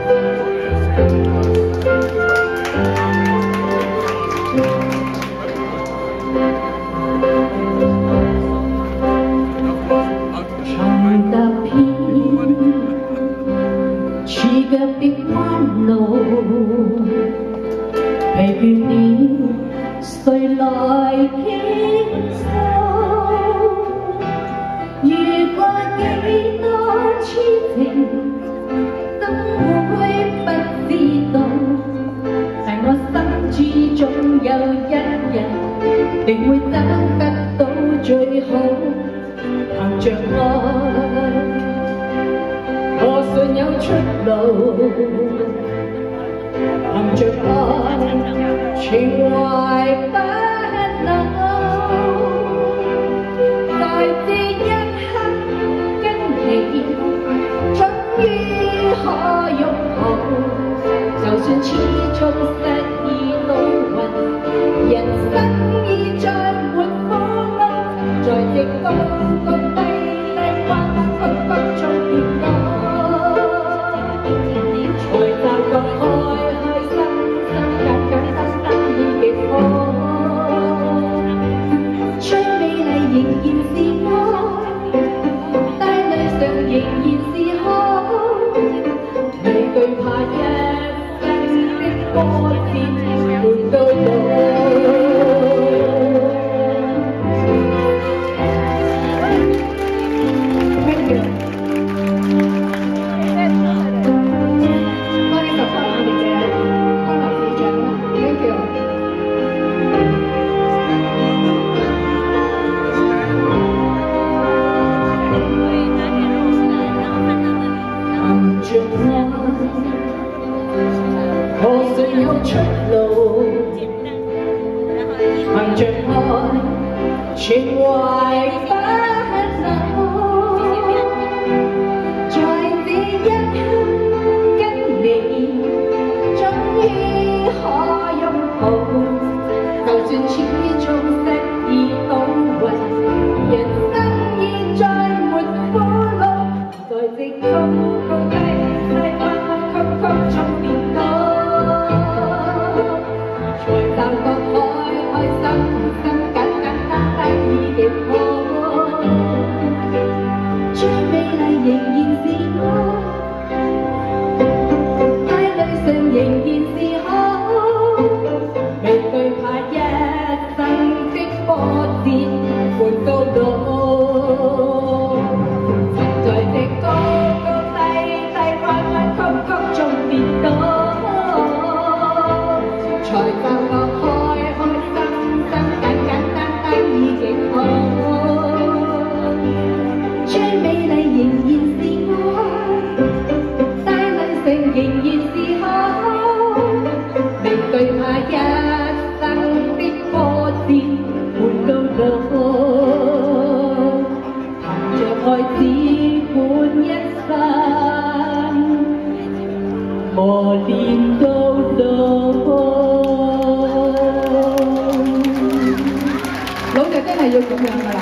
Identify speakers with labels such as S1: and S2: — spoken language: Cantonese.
S1: 疲倦了，誰來傾訴？遇過幾多痴情，都會不知道，但我心之中有一日，定會找得到最好。憑着愛，我信有出路。 憑着愛，情懷不老，在這一刻跟你，終於可擁抱。就算始終失意倒運，人生已再沒苦惱，在這高高低低彎彎曲曲中跌倒，才發覺愛。 我想有出路，憑着愛，情懷不老，在這一刻跟你，終於可擁抱。就算始終失意倒運，人生已再沒苦惱，在這高高低低彎彎曲曲中跌倒。 才覺開心心簡簡單單已極好，最美麗仍然是我，帶淚上仍然是好，未懼怕一生的波折伴到老，曾在這高高低低彎彎曲曲中跌倒，才發覺。 仍然是好，未懼怕一生的波折伴到老，憑着愛只管一生磨練到老。老就真係要咁樣㗎啦。